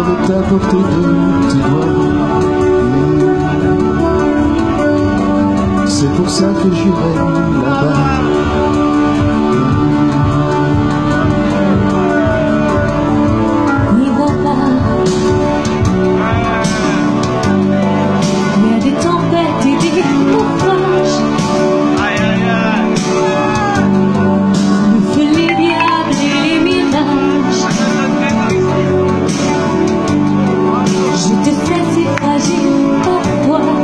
est à portée de tes doigts. C'est pour ça que j'irai là-bas. N'y va pas. Il y a des tempêtes et des naufrages. Le feu, les diables et les mirages. Je te sais si fragile pour toi.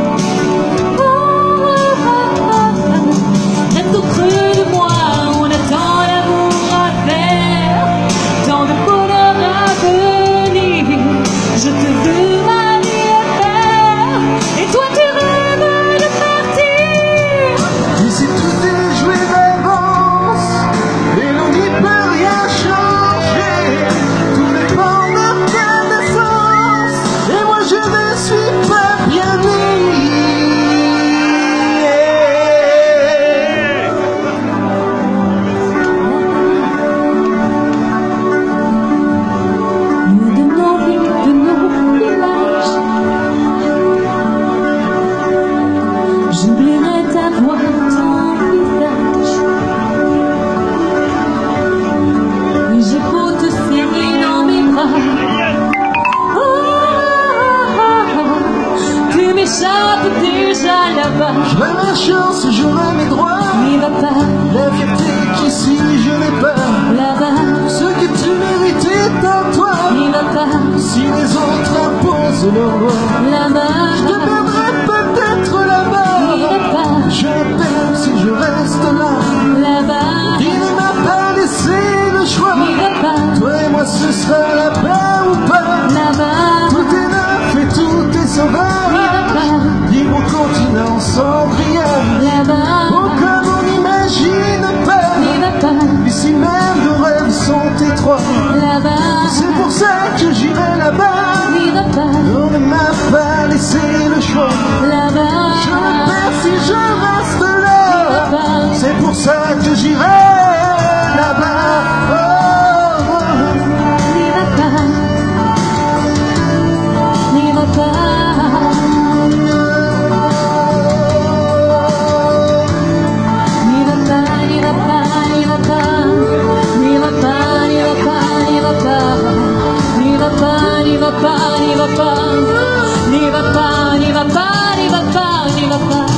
Reste au creux de moi, on attend l'amour à faire, tant de bonheur à venir. Je te veux ma vie à faire, et toi tu rêves de partir. Ici tout est joué d'avance, et l'on n'y peut rien changer. Tout dépend de quelle essence, et moi je ne suis pas bien né. Loin de nos villes, de nos villages, j'oublierai ta voix, ton visage. Et j'ai beau te serrer dans mes bras, tu m'échappes déjà là-bas. J'aurai ma chance, j'aurai mes droits. N'y va pas La vérité qu'ici je n'ai pas. là-bas, Ce que tu mérites est à toi. n'y va pas Si les autres imposent leurs lois, je là-bas, te perdrai peut-être là-bas. n'y va pas Je t'aime si je reste là. là-bas, Il ne m'a pas laissé le choix. n'y va pas Toi et moi ce sera là-bas ou pas. là-bas, Tout est neuf et tout est n'y va sauvage. pas Libre continent sans grillage. là-bas, Oh comme on n'imagine pas. n'y va pas Ici même nos rêves sont étroits. là-bas, C'est pour ça que j'irai là-bas. n'y va pas On ne m'a pas laissé le choix. là-bas, Je me perds si je reste là. là-bas, C'est pour ça que j'irai là-bas. Oh, oh. n'y va pas, n'y va pas. N'y va pas, n'y va pas, n'y va pas, n'y va pas, n'y va pas, n'y va pas, n'y va pas, n'y va pas, n'y va pas, n'y va pas, n'y va pas, n'y va pas, n'y va pas.